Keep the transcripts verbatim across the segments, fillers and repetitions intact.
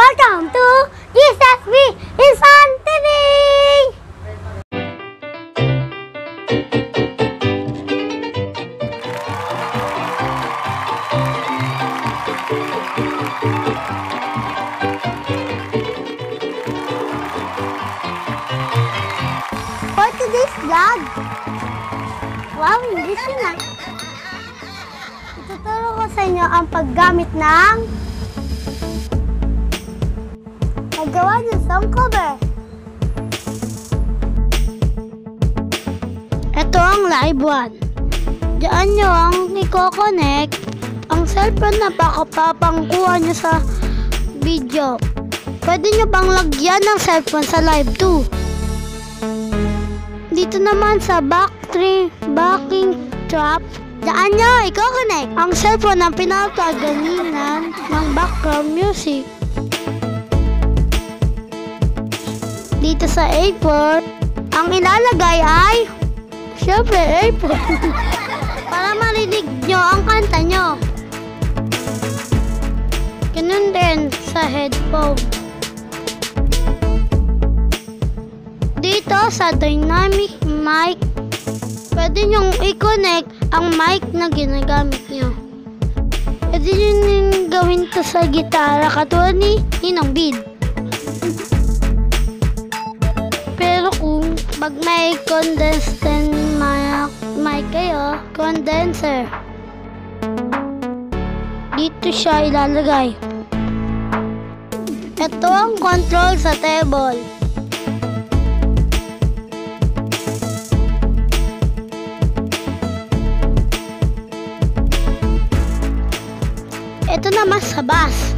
Welcome to G S S B Insan T V! For today's vlog, wow, English yun ah. Ituturo ko sa inyo ang paggamit ng paggawa ng song cover. Ito ang live one. Diyan nyo ang i-connect ang cellphone na pakapapangkuha nyo sa video. Pwede nyo pang lagyan ng cellphone sa live two. Dito naman sa back three backing trap, diyan nyo i-connect ang cellphone na pinapagalingan ng background music. Dito sa A four, ang ilalagay ay syempre A four para marinig nyo ang kanta nyo. Ganun din sa headphone. Dito sa dynamic mic, pwede nyong i-connect ang mic na ginagamit nyo. Pwede nyo gawin to sa gitara katulad ni Ninong Bid. Pero kung pag may condenser mic, mic kayo, condenser, dito siya ilalagay. Ito ang control sa table. Ito naman sa bass.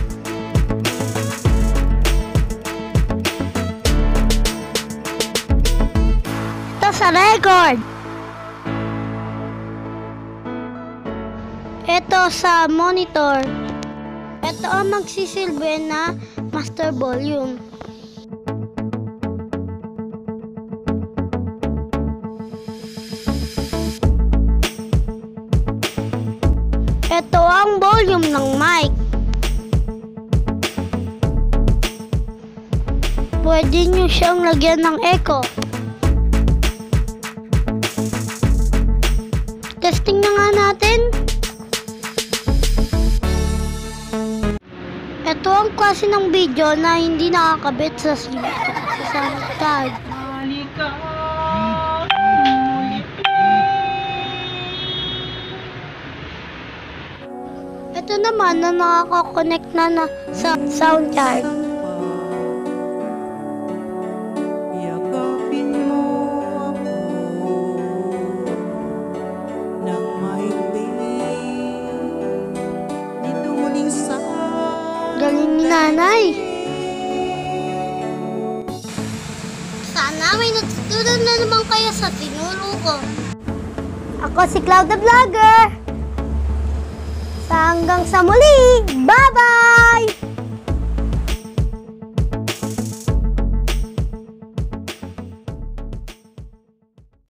Ito sa record. Ito sa monitor. Ito ang magsisilbi na master volume. Ito ang volume ng mic. Pwede nyo siyang lagyan ng echo. Testing na nga natin. Ito ang klase ng video na hindi nakakabit sa sound card. Ito naman na nakaka-connect na, na sa sound card. Yakapin mo ako ng mahimbing dito muling sa Galing ni nanay. Sana may natutunan na naman kayo sa tinuro ko. Ako si Cloud the Vlogger. Hanggang sa muli! Bye-bye!